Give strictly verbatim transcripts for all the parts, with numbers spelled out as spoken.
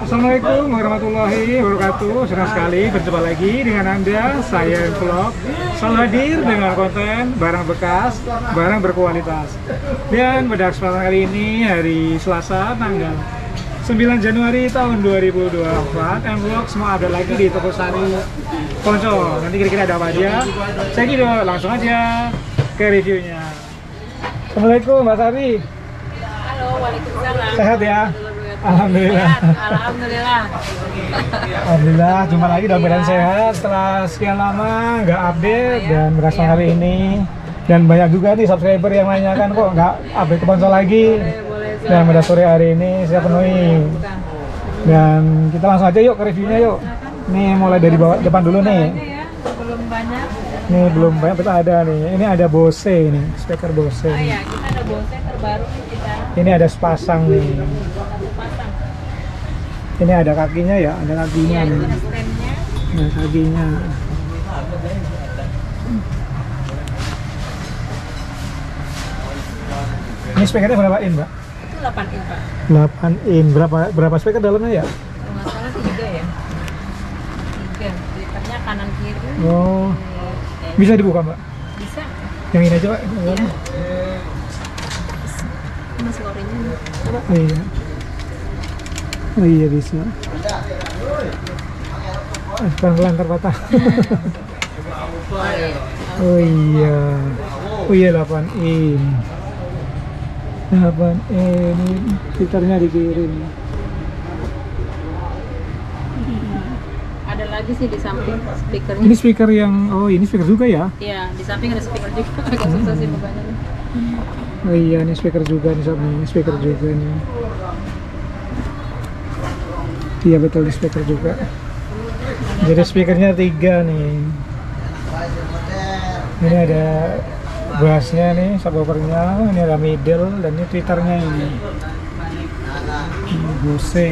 Assalamualaikum warahmatullahi wabarakatuh. Senang sekali berjumpa lagi dengan Anda. Saya Vlog selalu hadir dengan konten barang bekas, barang berkualitas. Dan pada kesempatan kali ini hari Selasa tanggal sembilan Januari tahun dua ribu dua puluh empat, M-Vlog semua ada lagi di Toko Sari Poncol. Nanti kira-kira ada apa aja? Saya kira langsung aja ke reviewnya. Assalamualaikum Mbak Sari. Halo, waalaikumsalam. Sehat ya? Alhamdulillah. Sehat, alhamdulillah. Alhamdulillah, jumpa lagi dalam keadaan sehat setelah sekian lama nggak update dan berasa kali ini. Dan banyak juga nih subscriber yang nanyakan kok nggak update ke Poncol lagi. Dan pada sore hari ini saya penuhi. Dan kita langsung aja yuk ke reviewnya yuk. Nih mulai dari bawah depan dulu nih. Belum banyak. Nih belum banyak, kita ada nih. Ini ada Bose nih, speaker Bose. Oh iya, kita ada Bose terbaru nih kita. Ini ada sepasang nih. Pasang. Ini ada kakinya ya, ada kakinya Iya, nih. ada stand-nya. Nah, kakinya. Ini speakernya berapa in, Mbak? Itu delapan in, Pak. delapan in. Berapa berapa speaker dalamnya ya? Kalau nggak salah tiga ya. Tiga. Speakernya kanan kiri. Oh. Eh, Bisa dibuka, Mbak? Bisa. Yang ini aja, Pak. Iya. Masih orinya. Coba. Oh, iya. Oh iya bisa. Eh, pelan-pelan terpatah. Oh iya. Oh iya delapan in. delapan in. Twitternya dikirim. Ada lagi sih di samping speakernya. Ini speaker yang, oh ini speaker juga ya? Iya, di samping ada speaker juga. Agak susah sih bukanya. Oh iya, ini speaker juga nih sob, ini speaker juga nih. Iya betul, di speaker juga. Jadi speakernya tiga nih. Ini ada bassnya nih, subwoofernya, ini ada middle, dan ini twitternya ini. Ini Bose.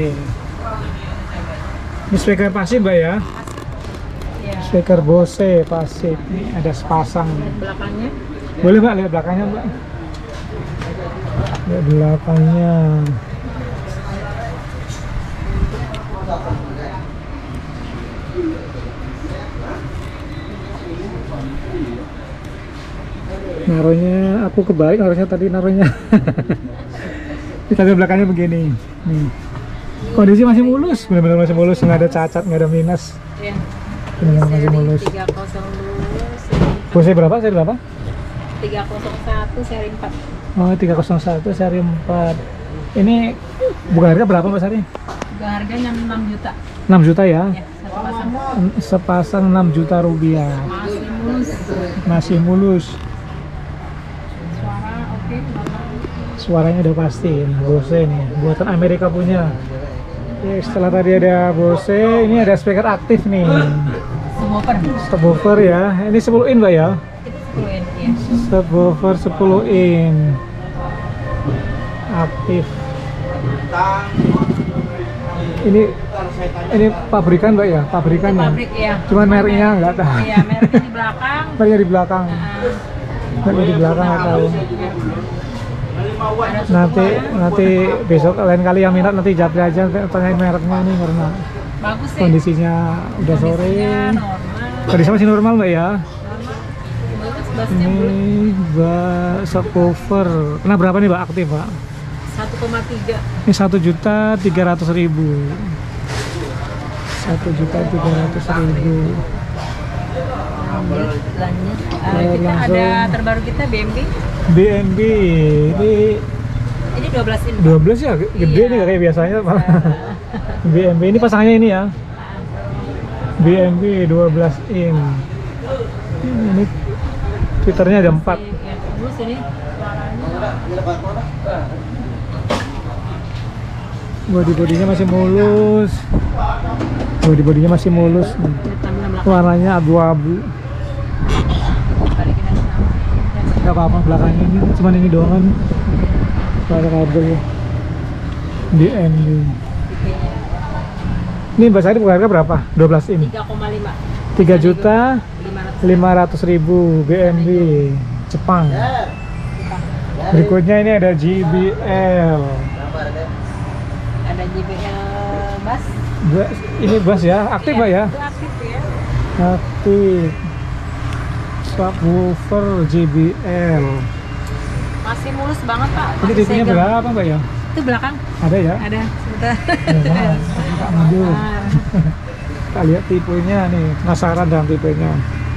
Ini speaker pasif Mbak ya? Iya. Speaker Bose pasif. Ini ada sepasang. Belakangnya. Boleh Mbak, lihat belakangnya Mbak. Lihat belakangnya. Naruhnya aku kebalik, naruhnya tadi naruhnya. Kita lihat belakangnya begini. Nih. Kondisi masih mulus, benar-benar masih mulus, nggak ada cacat, nggak ada minus. Iya. Benar masih mulus. tiga nol lulus. Bose berapa? Seri berapa? tiga nol satu seri empat. Oh, tiga nol satu seri empat. Ini bukan harga berapa Mas Sari? Juga harganya enam juta. enam juta ya? Ya, satu pasang. Sepasang enam juta rupiah. Masih mulus. Masih mulus. Suara oke, okay. Suaranya udah pasti. Nah, Bose nih, buatan Amerika punya. Oke, setelah tadi ada Bose, ini ada speaker aktif nih. Subwoofer. Subwoofer ya. Ini sepuluh in Mbak ya? Itu sepuluh in ya. Subwoofer sepuluh in. Aktif. Ini ini pabrikan Mbak ya? Pabrikan ya? Pabrik ya. Cuman mereknya nggak tahu. Iya, mereknya di belakang. Mereknya di belakang. Mereknya di belakang nggak tahu. Nanti nanti besok lain kali yang minat nanti japri aja tanyain mereknya nih karena Bagus sih. kondisinya udah sore. Kondisinya normal. Kondisi masih normal Mbak ya? Normal. Bagus, bassnya Ini Mbak subwoofer. Kena berapa nih Mbak aktif Pak? satu koma tiga. Ini satu juta tiga ratus ribu. Satu juta tiga ratus ribu. Lanjut, lanjut. Uh, Oh, kita langsung. ada terbaru kita B M B. B N B ini Ini dua belas in. dua belas ya, gede Iya. nih nggak kayak biasanya Pak. B N B ini pasangannya ini ya. B N B dua belas in. Ini twitternya ada empat. Ya, bagus ini. Body-bodinya masih mulus. Body-bodinya masih mulus. Warnanya abu-abu. Balikin aja sama. Gak apa-apa belakangnya ini, cuman ini doang kan. Ada kabel. B N B. Ini Mbak Sari harga berapa? dua belas ini. tiga koma lima. tiga juta lima ratus ribu B N B Jepang. Berikutnya ini ada J B L. Ada J B L Bass. Ba- Ini bass ya, aktif Iya, Mbak ya? Itu aktif ya. Aktif. Subwoofer J B L. Masih mulus banget Pak. Ini Masih tipenya segel. berapa Mbak ya? Itu belakang. Ada ya? Ada. Sebentar. Ya, tak mundur. Nah, Kita lihat tipenya nih, penasaran dengan tipenya.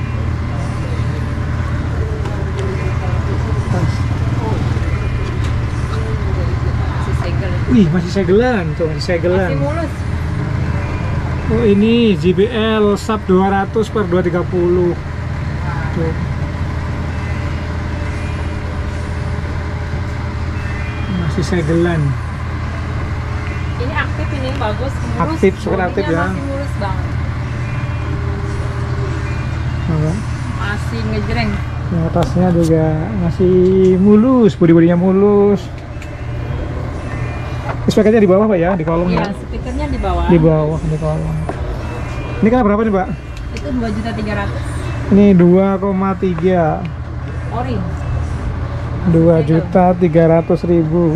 masih segel. Wih, masih segelan, tuh masih segelan. Masih mulus. Oh ini J B L sub dua ratus per dua tiga nol. Tuh. Masih segelan. Ini aktif, ini bagus, mulus. Aktif, super aktif Bodinya ya. Masih mulus banget. Apa? Masih ngejreng. Yang atasnya juga masih mulus, bodi-bodinya mulus. Spekernya di bawah Pak ya, di kolong Iya, ya? speakernya di bawah. Di bawah, di kolong. Ini kan berapa nih Pak? Itu dua juta tiga ratus. Ini dua koma tiga. Ori. dua juta tiga ratus ribu.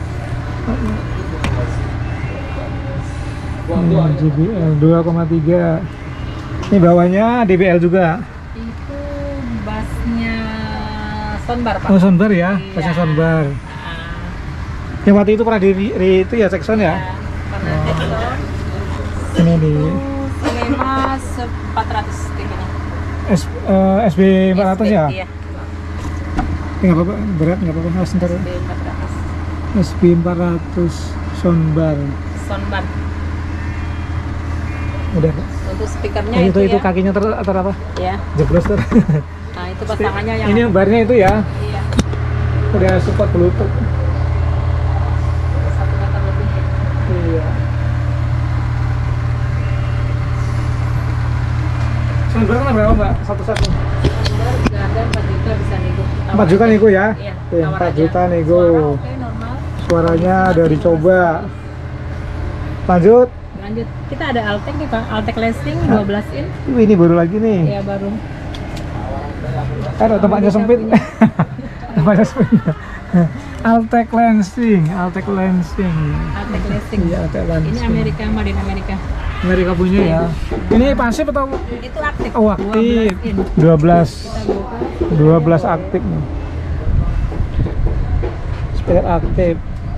Ini J B L dua koma tiga. Ini bawahnya D B L juga. Itu bassnya soundbar Pak. Oh soundbar ya, Iya. bassnya soundbar. Ah, Yang waktu itu pernah di, di itu ya Saxon ya? ya. Karena Texon. Ini di Itu Silema empat ratus tipenya. S, eh, S B empat ratus ya? Iya. Ini nggak apa-apa, berat nggak apa-apa. Mas, ntar S B empat ratus. S B empat ratus soundbar. Soundbar. Udah Pak. Untuk speakernya Oh, itu, itu itu ya. kakinya ter ter apa? Ya. Jeblos ter. Nah, itu pasangannya yang Ini yang barnya itu ya. iya. Udah support Bluetooth. Satu meter lebih. Iya. Soundbar kan berapa Mbak? Satu-satu. Soundbar harga empat juta bisa nego. empat juta nego ya? Iya. Oke, tawar empat aja. juta nego. Suara oke, normal. Suaranya udah dicoba. Lanjut. Lanjut. Kita ada Altec nih Pak. Altec Lasting dua belas in. Wih, ini baru lagi nih. Iya, baru. Kan tempatnya sempit. Tempatnya sempit. Altec Lansing, Altec Lansing. Altec Lasting. Iya, Altec Lansing. Ini Amerika, made in Amerika. Amerika punya ya. Ini pasif atau Itu aktif. oh, aktif? dua belas in. dua belas. Kita buka. dua belas aktif nih. Speaker aktif.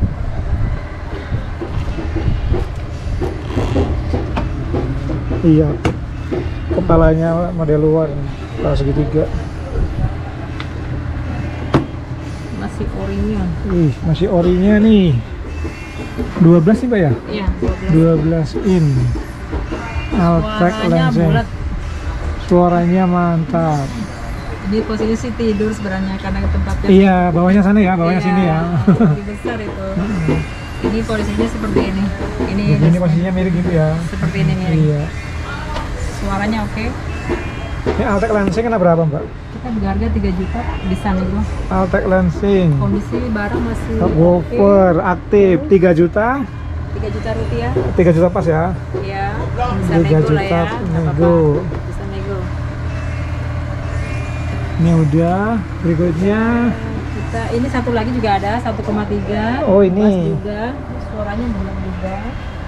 Iya. Kepalanya model luar, kepala segitiga. Masih orinya. Ih, masih orinya nih. dua belas sih Pak ya? Iya, dua belas. dua belas in. Altec Suaranya Lansing. bulat. Suaranya mantap. Di posisi tidur sebenarnya karena tempatnya Iya, bawahnya sana ya, bawahnya Iya, sini ya. lebih besar itu. Ini posisinya seperti ini. Ini Ini posisinya mirip gitu ya. seperti ini nih. Iya. Suaranya oke. Ini Altec Lansing kena berapa Mbak? Kita berharga tiga juta bisa nih gua. Altec Lansing. Kondisi barang masih oke. Subwoofer aktif tiga juta. tiga juta rupiah. tiga juta pas ya. Iya, bisa tiga nego lah juta ya. nggak nego. apa-apa. Bisa nego. Ini udah, berikutnya. Kita ini satu lagi juga ada satu koma tiga. Oh, ini. Bass juga. Suaranya bulat juga.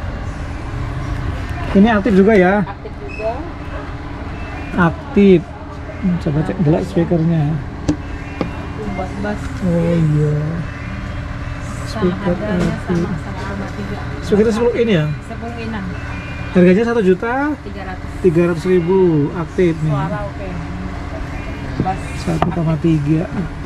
Ini aktif juga ya. Aktif juga. Aktif. Hmm, Coba cek dulu speakernya. Tuh, bass-bass. Oh iya. Sama Speaker harganya aktif. sama satu koma tiga. Speaker sepuluh in ya. sepuluh inan. Harganya satu juta tiga ratus. tiga ratus ribu aktif nih. Suara oke. Bass. satu koma tiga.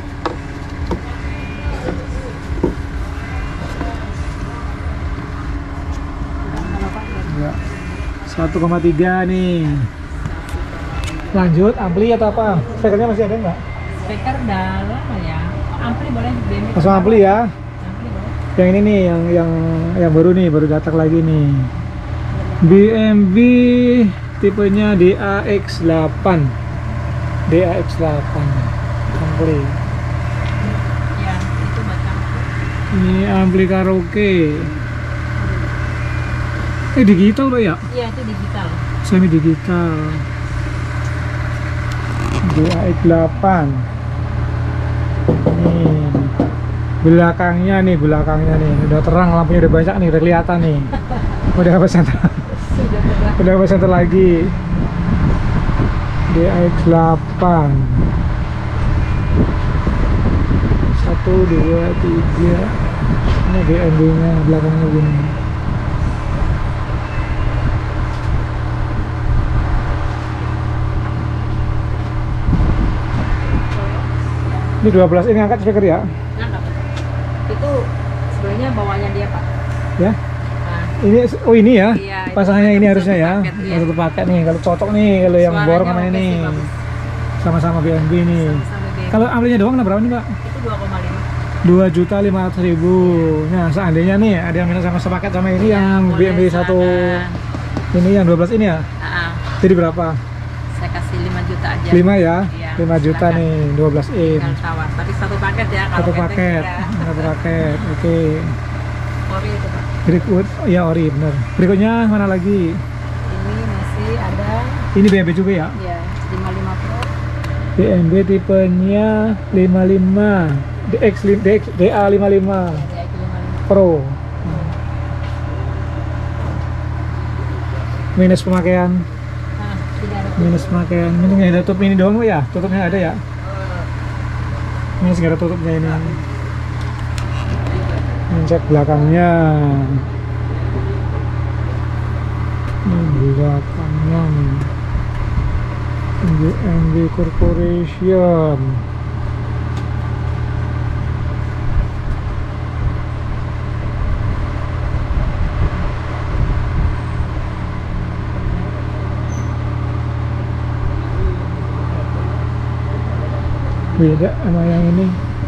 Enggak. satu koma tiga nih. Lanjut ampli atau apa? Speakernya masih ada nggak? Speaker dalam ya. Ampli boleh. B M W. Langsung ampli ya. Ampli boleh. Yang ini nih, yang yang yang baru nih, baru datang lagi nih. B M W tipenya D A X delapan. D A X delapan. Ampli. Ya, itu batang. Ini ampli karaoke. Eh digital loh ya? Iya, itu digital. Semi digital. D A X delapan. Nih. Belakangnya nih, belakangnya nih. Udah terang lampunya, udah banyak nih, udah kelihatan nih. Udah nggak pesantren. Sudah berapa? Udah nggak pesantren lagi. D X delapan. Satu, dua, tiga. Ini D M B-nya belakangnya gini. Ini dua belas ini angkat speaker ya? Nah, itu sebenarnya bawahnya dia Pak. Ya. Nah, Ini oh ini ya. Iya, itu Pasangannya ini satu harusnya ya. paket, iya. Satu paket nih. Kalau cocok nih kalau yang Suaranya borong sama oke ini. sih, bagus. Sama-sama B M W nih. sama-sama dia. Kalau ambilnya doang nah berapa nih, Pak? Itu dua koma lima. dua juta lima ratus ribu. Nah, seandainya nih ada yang minta sama sepaket sama ini Iya, yang B M W boleh, satu silakan. ini yang dua belas ini ya. Ah, ah. Jadi berapa? Saya kasih lima juta aja. lima ya? Iya, lima juta silakan. nih, dua belas in. Tinggal tawar. Tapi satu paket ya kalau Satu ketek paket. ya. Satu paket. Oke. Ori itu Pak. Berikut oh, ya ori bener. Berikutnya mana lagi? Ini masih ada Ini B M W juga ya? ya lima puluh lima Pro. B M W tipenya lima puluh lima, D X D A lima puluh lima Ya, itu lima puluh lima. Pro. Minus pemakaian, Nah, tidak ada. minus pemakaian. Ini nggak ada tutup ini doang ya? Tutupnya ada ya? Minus nggak ada tutupnya ini. Ini cek belakangnya. Ini belakangnya nih. B M W Corporation. Beda sama yang ini.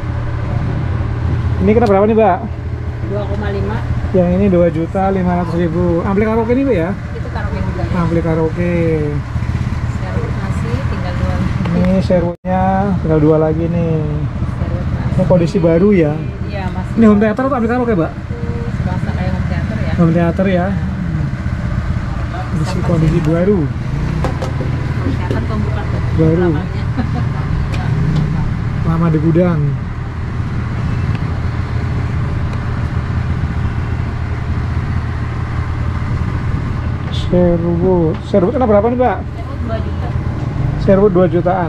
Ini kena berapa nih, Mbak? dua koma lima. Yang ini dua juta lima ratus ribu. Ampli karaoke nih, Mbak ya? Itu karaoke juga ya. Ampli karaoke. Serut nasi tinggal dua. Ini servonya tinggal dua lagi nih. Serut nasi. Ini kondisi baru ya. Iya, masih. Ini home theater atau ampli karaoke, Mbak? Itu serasa kayak home theater ya. Home theater ya. Kondisi kondisi baru. Home theater pembuka tuh. Baru. Belakangnya. Lama di gudang. Servo, servo kena berapa nih, Mbak? Serut dua juta. Servo dua jutaan.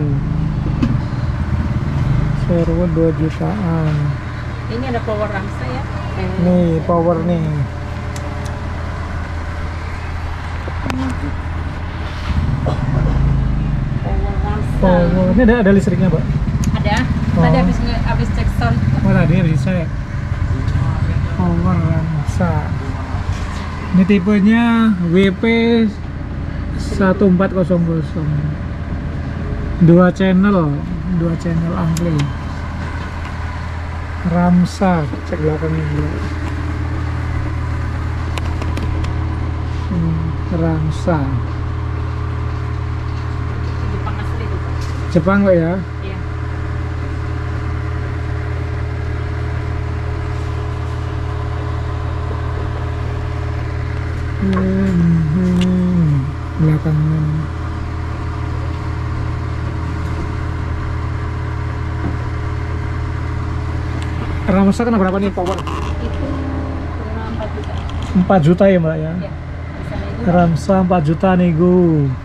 Servo dua jutaan. Ini ada power Ramsa ya. Eh, Nih, power nih. Power Ramsa. Power. Ini ada ada listriknya, Mbak? Ada. Oh. Tadi habis nge- habis cek sound. Oh, tadi bisa ya. Power Ramsa. Ini tipenya W P satu empat nol nol. Dua channel, dua channel ampli. Ramsa, cek belakangnya dulu. Hmm, Ramsa. Jepang asli itu Pak. Jepang kok ya? Iya. Hmm, hmm, belakangnya. Ramsa kena berapa nih power? Itu kena empat juta. empat juta ya, Mbak ya? Iya. Di sana itu Ramsa empat juta nego.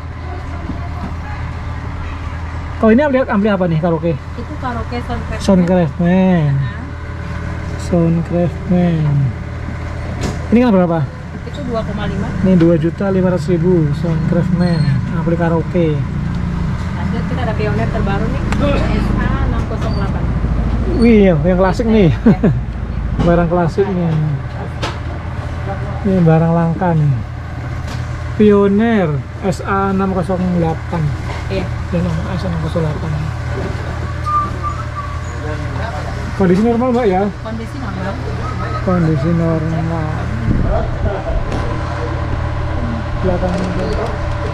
Kalau ini ampli, ampli apa nih karaoke? itu karaoke soundtrack. Soundcraftman. Soundcraftman. Ini kan berapa? Itu dua koma lima. Ini dua juta lima ratus ribu. Soundcraftman. Ampli karaoke. Lanjut kita ada pioner terbaru nih. S A enam nol delapan. Wih, yang klasik nih. Barang klasik nih. Ini barang langka nih. Pioneer S A enam nol delapan. Iya. Dan S A enam nol delapan. Kondisi normal, Mbak ya? Kondisi normal. Kondisi normal. Belakangnya juga.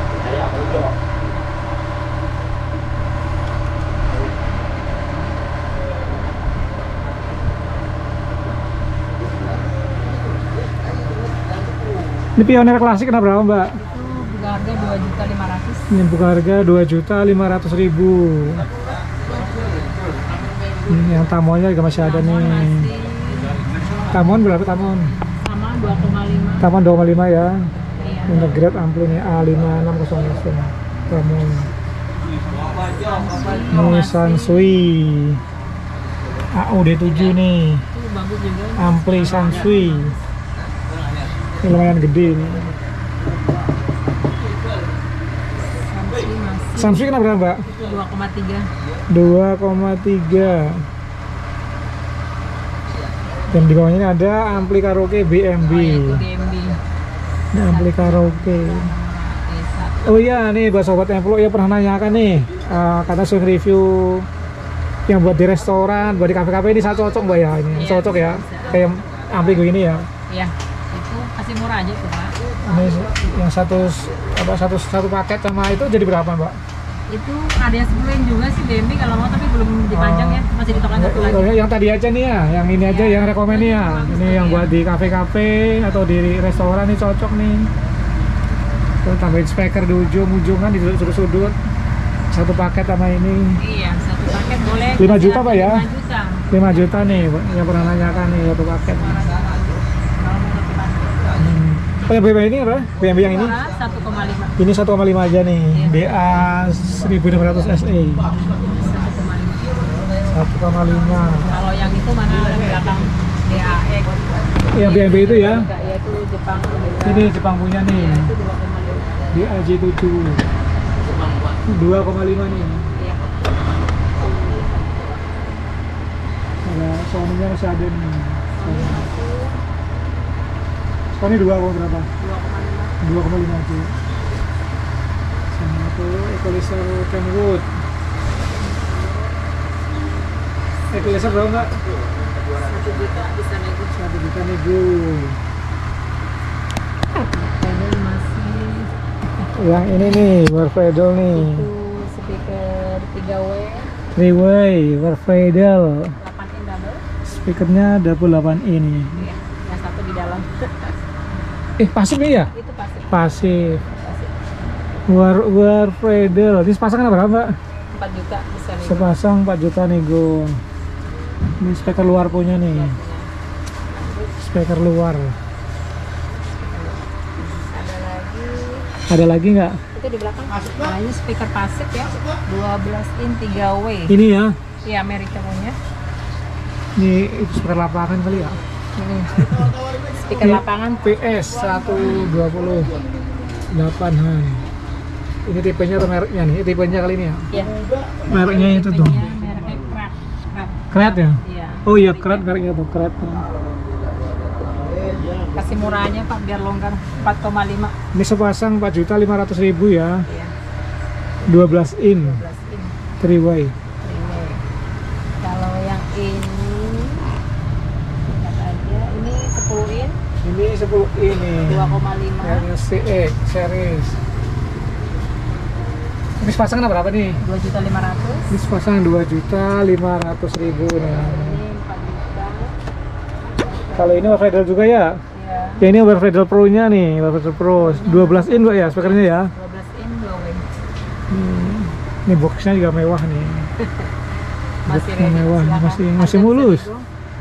Ini Pioneer klasik kena berapa, Mbak? Itu buka harga dua juta lima ratus. Ini buka harga dua juta lima ratus ribu. Ini yang tamonnya juga masih ada nih. Masih Tamon berapa tamon? sama dua koma lima. Taman dua koma lima ya. Iya. Untuk grade ampli nih A lima enam nol nol. Kamu. Ini Sansui. A U D tujuh nih. Itu bagus juga. Ampli Sansui. Ini lumayan gede nih. Samsung masih Sansui kenapa berapa, Mbak? dua koma tiga. dua koma tiga. Dan di bawahnya ini ada ampli karaoke B M B. Oh, ya, itu D M B. Ini ampli karaoke. E satu. Oh iya, nih buat sobat Emplo ya pernah nanyakan nih, uh, kata sering review yang buat di restoran, buat di kafe-kafe ini sangat cocok Mbak ya ini, Iya, cocok ya, bisa. kayak ampli gue ini ya. Iya, itu kasih murah aja tuh Pak. Ini yang satu apa satu satu paket sama itu jadi berapa Mbak? Itu ada yang sepuluhin juga sih D M B kalau mau, tapi belum dipajang ya, masih di token satu lagi. Oh, yang tadi aja nih ya, yang ini aja Iya, yang rekomen nih ya. bagus Ini tuh, yang iya. buat di kafe-kafe atau di restoran nih cocok nih. Terus tambahin speaker di ujung-ujungan di sudut-sudut. Satu paket sama ini. Iya, satu paket boleh. lima juta, Pak, ya? lima juta. lima juta nih yang pernah nanyakan nih satu paket. Kalau mau satu paket. Hmm. Oh yang B M W ini apa? B M W yang ini? Murah, satu koma lima. Ini satu koma lima aja nih. Iya. B A seribu enam ratus S E. satu koma lima. satu koma lima. Kalau yang itu mana yang belakang D A E? Yang B M W itu ya. Enggak, ya itu Jepang. Ini Jepang punya nih. Iya, itu dua koma lima. B A J tujuh. dua koma lima nih. Iya. Ada Sony-nya masih ada nih. Sony dua koma berapa? dua koma lima aja. Sama itu equalizer Kenwood. Equalizer berapa enggak? Satu juta bisa nego. satu juta nego. Ini masih Yang ini nih, Warfadel nih. itu speaker tiga W three way Warfadel. delapan in double. Speakernya double delapan in nih. Iya, yang satu di dalam. Eh, pasif nih ya? Itu pasif. Pasif. Pasif. War Warfadel. Ini sepasang berapa, Mbak? empat juta bisa nego. Sepasang empat juta nego. Ini speaker luar punya nih. Speaker luar. Ada lagi Ada lagi nggak? itu di belakang. Nah, ini speaker pasif ya. dua belas in tiga W. Ini ya. Iya, Amerika punya. Ini itu speaker lapangan kali ya. Ini. Speaker Ini lapangan P S seratus dua puluh delapan Han. Ini tipenya atau mereknya nih? Tipenya kali ini ya. ya. Mereknya itu tuh. Tipenya mereknya Krat. Krat. Kret ya? Iya. Oh iya, Kret mereknya tuh, Kret. Kasih murahnya Pak biar longgar empat koma lima. Ini sepasang empat juta lima ratus ribu ya. Iya. dua belas in, dua belas in. three way. Ini. Kalau yang ini lihat aja ini sepuluh in Ini sepuluh ini. dua koma lima. Yang C X series. Ini sepasang berapa nih? dua juta lima ratus. Ini sepasang dua juta lima ratus ribu nih. Ini empat juta. Kalau ini Warfadel juga ya? Iya. Ya ini Warfadel Pro-nya nih, Warfadel Pro dua belas in Mbak ya speakernya ya. dua belas in dua W. Hmm. Ini boxnya juga mewah nih. Masih Boxnya ready. mewah, Silakan. masih Harga masih bisa mulus. nego.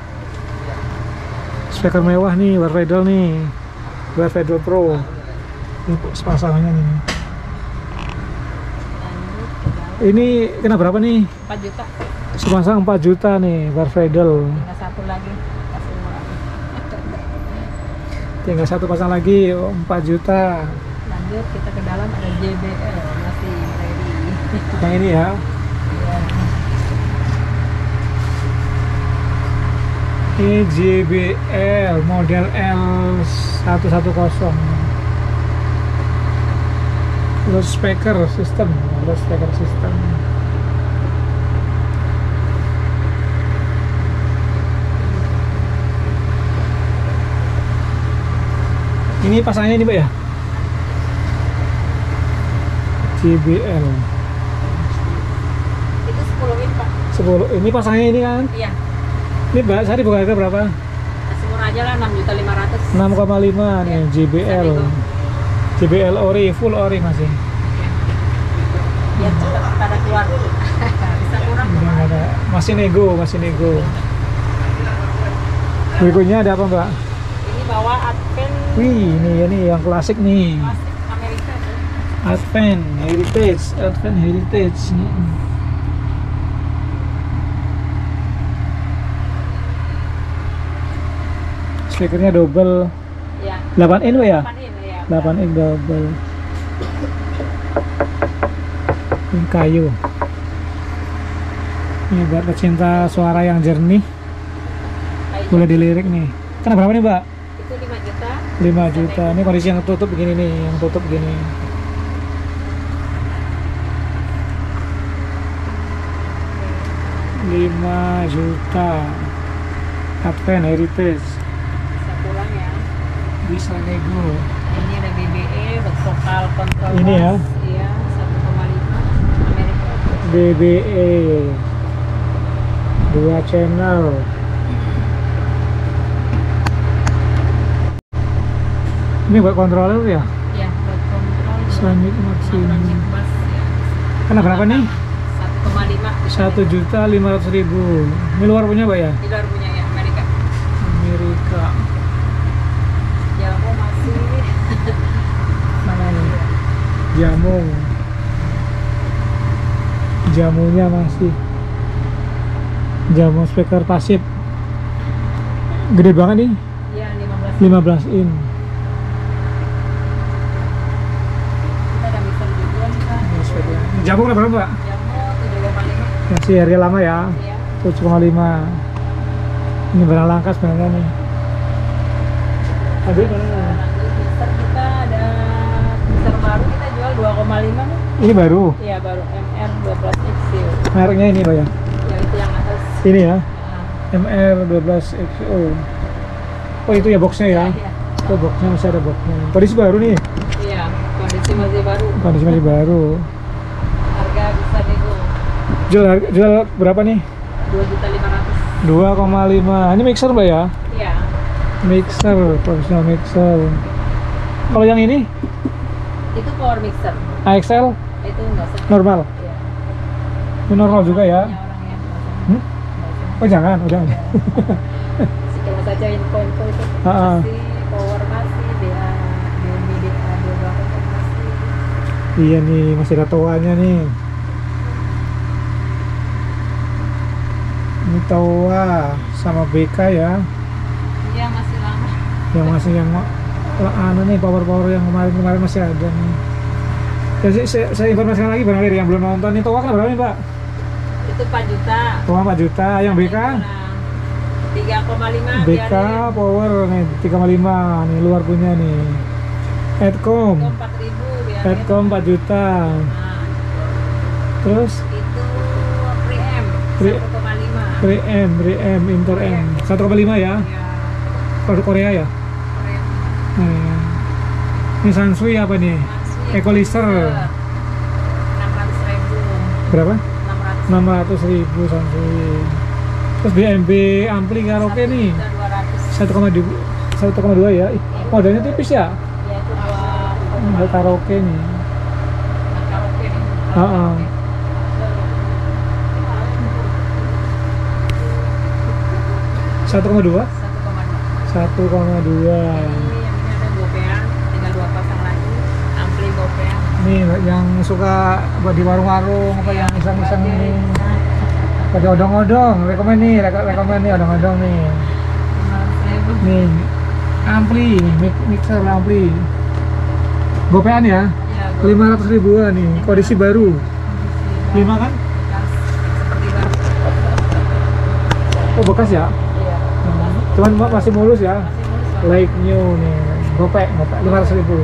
Speaker mewah nih, Warfadel nih, Warfadel Pro. Ini sepasangannya nih. Lanjut ke dalam. Ini kena berapa nih? empat juta. Sepasang empat juta nih, Warfadel. Tinggal satu lagi. Kasih murah. Tinggal satu pasang lagi, oh, empat juta. Lanjut kita ke dalam ada J B L masih ready. Yang ini ya. Iya. Ini J B L model L seratus sepuluh. Low speaker system, low speaker system. Ini pasangnya ini Pak ya? J B L Itu sepuluh in Pak. sepuluh. Ini pasangnya ini kan? Iya. Ini Mbak, saya dibuka harga berapa? Kasih murah aja lah enam juta lima ratus. enam koma lima nih J B L. J B L ori, full ori masih. Biar cepat pada keluar. Bisa kurang Udah nggak ada. Masih nego, masih nego. Berikutnya ada apa Mbak? Ini bawah Advent. Wih, ini ini yang klasik nih. Klasik Amerika tuh. Advent Heritage, Advent Heritage. Hmm. Speakernya double. Ya. delapan in ya? delapan in ya. delapan in double. Ini kayu. Ini buat pecinta suara yang jernih. Kayu. Boleh dilirik nih. Karena berapa nih, Mbak? Itu lima juta. lima juta. Ini kondisi yang tutup begini nih, yang tutup begini. lima juta. Advent Heritage. Bisa pulang ya. Bisa nego. Ini ada B B E, vokal kontrol. Ini ya? Iya, satu koma lima Amerika. B B E. Dua channel. Ini buat controller ya? Iya, buat kontrol. Sonic Maximum. Sonic Bass ya. Karena berapa nih? satu koma lima. Satu juta lima ratus ribu. Ini luar punya, Mbak ya? Di luar punya ya, Amerika. Amerika. Jamu masih. Mana nih? Jamu. Jamunya masih. Jamu speaker pasif. Gede banget nih. Iya, lima belas. lima belas in. Kita ada mixer juga nih, Kak. Jamu berapa, Mbak? Jamu tujuh koma lima. Masih harga lama ya. Iya. tujuh koma lima. Ini barang langka sebenarnya nih. Ada mana? Lanjut mixer kita ada mixer baru kita jual dua koma lima nih. Ini baru. Iya, baru M R dua belas X U. Mereknya ini, Pak ya? Yang itu yang atas. Ini ya. Nah, M R dua belas X O. Oh, itu ya boxnya ya. iya. Oh, boxnya masih ada boxnya. Kondisi baru nih. Iya, kondisi masih baru. Kondisi masih baru. Harga bisa nego Jual jual berapa nih? dua juta lima ratus. dua koma lima. Ini mixer, Mbak ya? Iya. Mixer, professional mixer. Kalau yang ini Itu power mixer. A X L Itu enggak usah. normal. Iya. Ini normal juga ya. Punya orang ya, nggak usah. Hmm? Nggak usah. Oh, jangan, oh, jangan. Kalau saja info-info itu Ha, ha. masih power masih dia D M I D A dua berapa masih. Iya nih, masih ada toanya nih. Ini toa sama B K ya. Iya, masih lama. Yang masih yang oh, anu nih power-power yang kemarin-kemarin masih ada nih. Ya, saya, saya, saya informasikan lagi barangkali yang belum nonton nih toa kan berapa nih, Pak? Itu empat juta. Toa empat juta, yang B K? tiga koma lima B K power nih tiga koma lima nih luar punya nih. Headcom. empat ribu biar. Headcom empat juta. Nah, Terus itu preamp Pre- satu koma lima. preamp, preamp, indoor amp satu koma lima ya. Ya, Produk Korea ya. preamp. Nah, ini Sansui apa nih? Masih Equalizer. enam ratus ribu. Berapa? enam ratus. enam ratus ribu Sansui. Terus B M B ampli karaoke nih dua ratus. satu koma dua ya. Ih, modalnya tipis ya. Ya itu dua Buat karaoke nih. karaoke nih. Heeh. satu koma dua. satu koma dua. satu koma dua. Ini yang ini ada gopean, tinggal dua pasang lagi. Ampli gopean. Nih yang suka buat di warung-warung apa yang iseng-iseng nih. Pada odong-odong, rekomen nih, reko- rekomen nih odong-odong nih. lima ratus ribu. Nih, ampli, mix- mixer ampli. Gopean ya, Ya, lima ratus ribuan nih, kondisi baru. lima kan? seperti baru. Oh bekas ya? Iya. Cuman ma- masih mulus ya. Masih mulus, Pak. Like new nih, gopek, gopek, lima ratus ribu.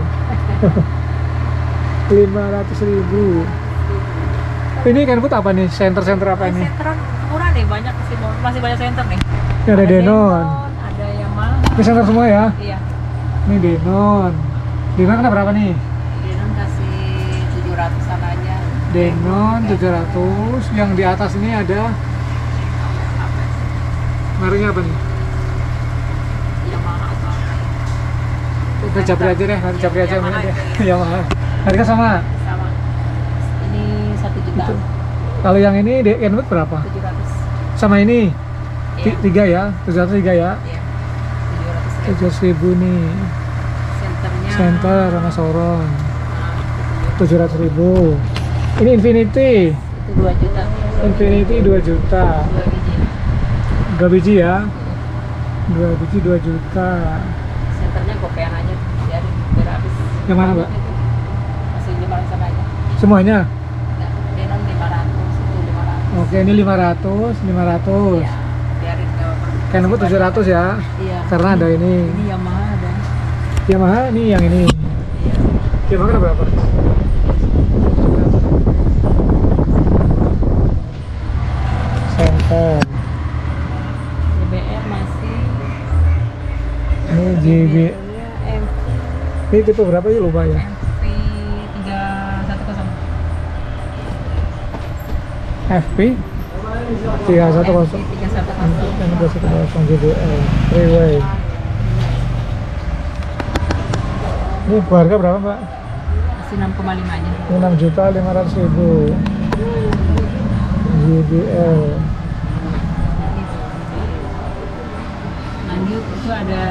lima ratus ribu. Ini kan apa nih? Center-center apa ini? Sentron murah nih, banyak sih, masih banyak center nih. Ini ada Denon. Ada Yamaha. Ini center semua ya? Iya. Ini Denon. Denon kan berapa nih? Denon kasih tujuh ratusan aja. Denon tujuh ratus. Yang di atas ini ada mereknya apa nih? Yamaha apa? Kita japri aja deh, nanti japri aja Yamaha mana deh. itu Yamaha. Harga sama. Sama. Ini satu juta. Itu. Kalau yang ini D N berapa? Tujuh ratus. Sama ini Iya. Ti- tiga ya, tujuh ratus tiga ya. Iya. Tujuh ratus tujuh ratus ribu nih. Senternya. Center sama Sauron. Nah, tujuh ratus ribu. Ini Infinity. itu dua juta. Infinity dua juta. Dua biji. dua biji ya. dua biji dua juta. Senternya gopean aja, biarin biar habis. Yang mana, Mbak? Itu masih lima ratus aja. Semuanya? Enggak, Denon lima ratus, itu lima ratus. Oke, ini lima ratus, lima ratus. Iya, biarin enggak apa-apa. Canon tujuh ratus ya. Iya. Karena ada ini. Ini Yamaha ada. Yamaha ini yang ini. Iya. Yamaha berapa? Center. J B R masih Ini J B. nya M Ini tipe berapa sih lupa ya? M V tiga satu nol. F P tiga satu nol. tiga satu nol. tiga satu nol J B L Freeway. Ini harga berapa, Mbak? Masih enam koma lima aja. enam juta lima ratus ribu. J B L. Lanjut itu ada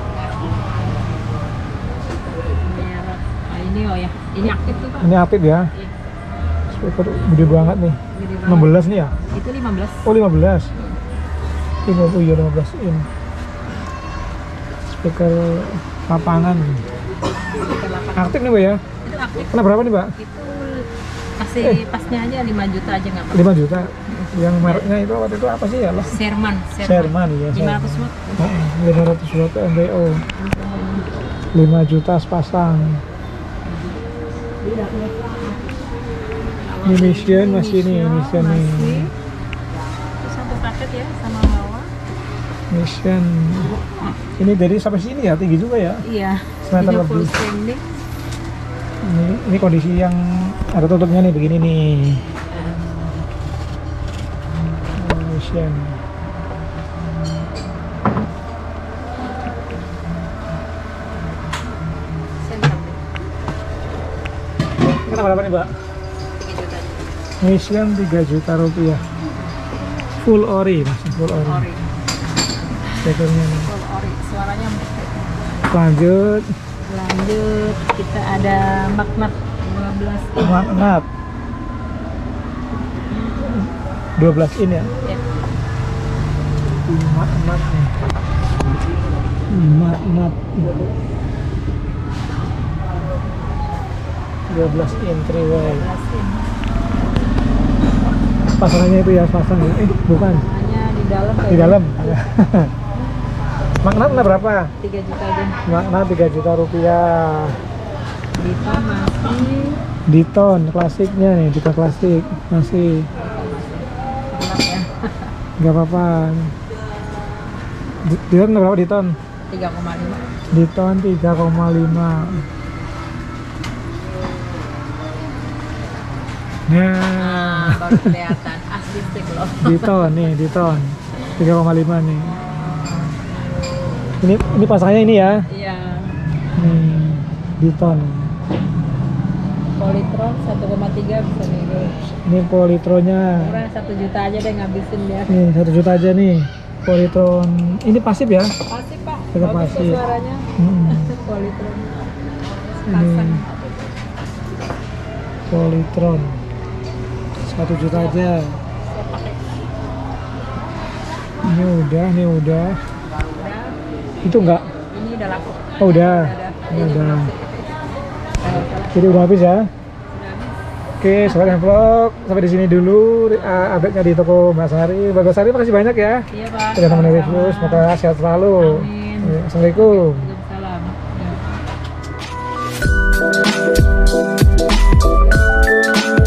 merek. Nah, ini oh ya, ini aktif tuh Pak. Ini aktif ya. Iya, Speaker gede banget nih. gede banget. enam belas nih ya? Itu lima belas. Oh, lima belas. Ini oh iya lima belas in. Speaker lapangan. Speaker delapan. Aktif nih, Mbak ya? Itu aktif. Kena berapa nih, Mbak? Itu kasih Eh. pasnya aja lima juta aja nggak apa. lima juta. Yang mereknya itu waktu itu apa sih ya? Lah? Sherman, Sherman ya. lima ratus watt. Heeh, lima ratus watt M B O. lima juta sepasang. Ini mission masih ini, mission nih. Masih. Itu satu paket ya sama bawah. Mission. Ini dari sampai sini ya, tinggi juga ya. Iya. Semeter Ini full lebih. standing. Ini, ini kondisi yang ada tutupnya nih begini nih. Mission. Center. Kenapa berapa nih, Mbak? tiga juta. Mission tiga juta rupiah. Full ori, masih full ori. Ori. Speakernya nih. Full ori. Suaranya empuk. Lanjut, Lanjut kita ada magnet dua belas in. magnet. dua belas in ya. Ya. Magnet nih. Magnet. dua belas in three way. dua belas in. Pasangannya itu ya pasang ya. Eh, bukan. Hanya di dalam Di dalam. Magnet berapa? tiga juta aja. Magnet tiga juta rupiah. Kita masih Diton klasiknya nih, Diton klasik masih gelap ya. nggak apa-apa. Di- Diton berapa Diton? tiga koma lima. Diton tiga koma lima. Nah, Nah, baru kelihatan asli stick loh. Diton nih, Diton tiga koma lima nih. Ini ini pasangannya ini ya. Iya. Nih, Diton. Polytron satu koma tiga bisa nih. Ini Polytronnya. Murah satu juta aja deh ngabisin dia. Nih, satu juta aja nih. Polytron. Ini pasif ya? Pasif Pak. Tetap Bagus tuh pasif. suaranya. Hmm. Polytron. Ini Pasang. Polytron. Satu juta aja. Saya pakai. Ini udah, ini udah. Udah. Itu enggak? Ini udah laku. Oh, udah. Udah. Ini Ini udah. masuk. Jadi udah habis ya. Udah habis. Oke, sobat vlog sampai di sini dulu uh, update-nya di toko Mbak Sari. Mbak Sari makasih banyak ya. Iya Pak. Sudah temenin review, Sama-sama. semoga sehat selalu. Amin. Ya, Assalamualaikum.